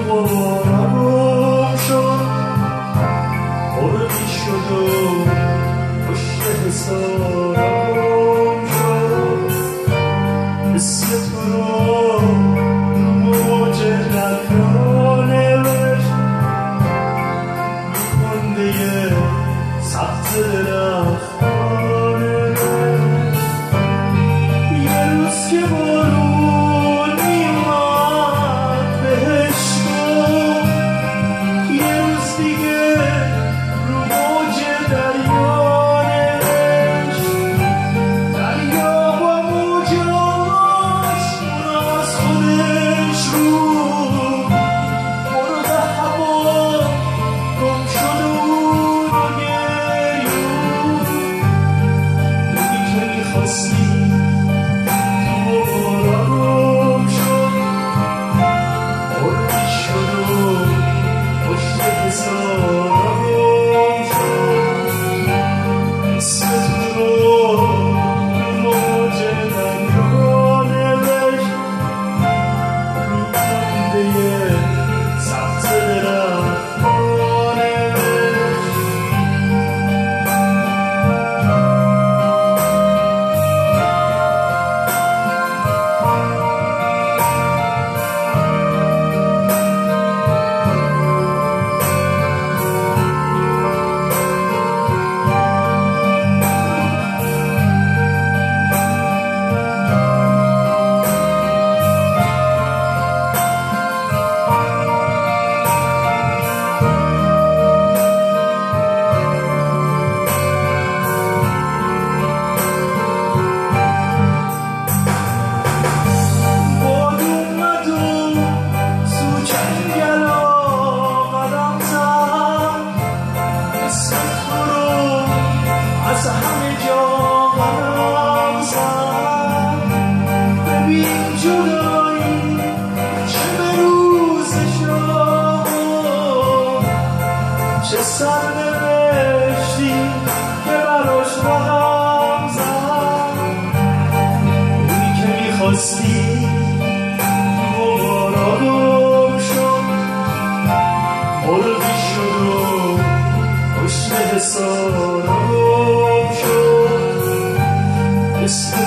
آرام شد مرغی شد و پشت حسارم شد اسم تو رو موج دریا نوشت کنده سبز درختان نوشت یه روز که بارون میومد بهش گفت یه روز دیگه رو موج دریا نوشت دریا با موجاش اون از خودش رو مرغ هوا گم شد اون رو گریون اونی که میخواستی تو آرام شد مرغی شد و پشت حسارم شد اسم تو رو موج دریا نوشت رو کنده سبز درختان نوشت باد اومد و تو جنگلا قدم زد اسم تو رو از همه جا قدم زد ببین جدایی چه به روز شد چه سرنوشتی که براش رقم زد اونی که میخواستی تو آرام شد مرغی شد و پشت حسارم شد اسم